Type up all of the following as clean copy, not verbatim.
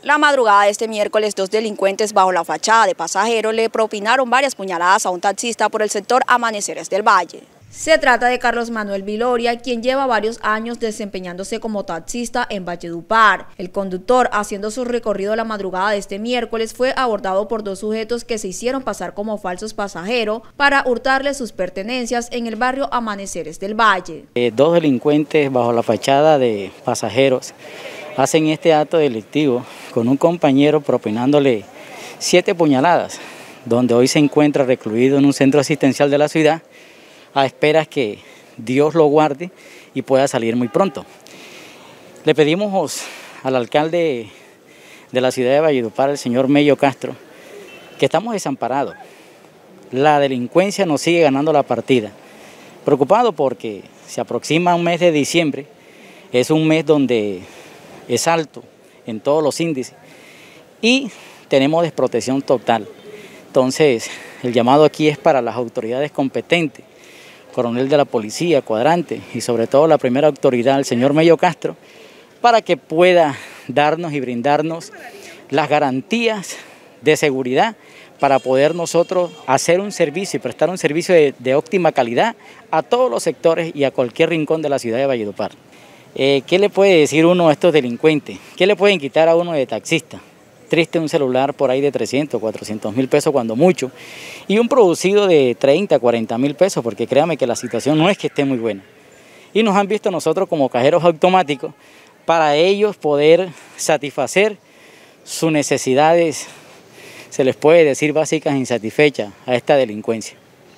La madrugada de este miércoles, dos delincuentes bajo la fachada de pasajero le propinaron varias puñaladas a un taxista por el sector Amaneceres del Valle. Se trata de Carlos Manuel Viloria, quien lleva varios años desempeñándose como taxista en Valledupar. El conductor, haciendo su recorrido la madrugada de este miércoles, fue abordado por dos sujetos que se hicieron pasar como falsos pasajeros para hurtarle sus pertenencias en el barrio Amaneceres del Valle. Dos delincuentes bajo la fachada de pasajeros hacen este acto delictivo con un compañero propinándole 7 puñaladas, donde hoy se encuentra recluido en un centro asistencial de la ciudad, a esperas que Dios lo guarde y pueda salir muy pronto. Le pedimos al alcalde de la ciudad de Valledupar, el señor Mello Castro, que estamos desamparados. La delincuencia nos sigue ganando la partida. Preocupado porque se aproxima un mes de diciembre, es un mes donde es alto en todos los índices y tenemos desprotección total. Entonces, el llamado aquí es para las autoridades competentes, coronel de la policía, cuadrante y sobre todo la primera autoridad, el señor Mello Castro, para que pueda darnos y brindarnos las garantías de seguridad para poder nosotros hacer un servicio y prestar un servicio de óptima calidad a todos los sectores y a cualquier rincón de la ciudad de Valledupar. ¿Qué le puede decir uno a estos delincuentes? ¿Qué le pueden quitar a uno de taxista? Triste un celular por ahí de 300, 400 mil pesos cuando mucho, y un producido de 30, 40 mil pesos, porque créame que la situación no es que esté muy buena. Y nos han visto nosotros como cajeros automáticos para ellos poder satisfacer sus necesidades, se les puede decir básicas e insatisfechas a esta delincuencia.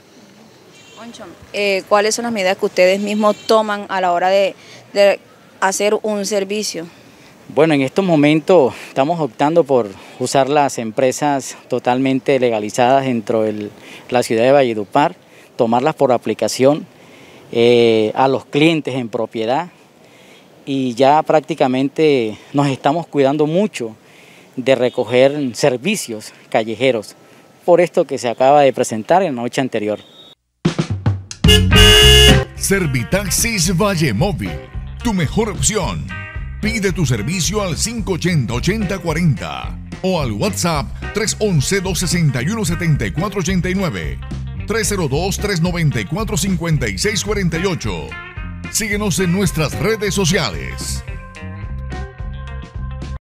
¿Cuáles son las medidas que ustedes mismos toman a la hora de hacer un servicio? Bueno, en estos momentos estamos optando por usar las empresas totalmente legalizadas dentro de la ciudad de Valledupar, tomarlas por aplicación a los clientes en propiedad y ya prácticamente nos estamos cuidando mucho de recoger servicios callejeros, por esto que se acaba de presentar en la noche anterior. Servitaxis Vallemóvil, tu mejor opción. Pide tu servicio al 580-8040 o al WhatsApp 311-261-7489, 302-394-5648. Síguenos en nuestras redes sociales.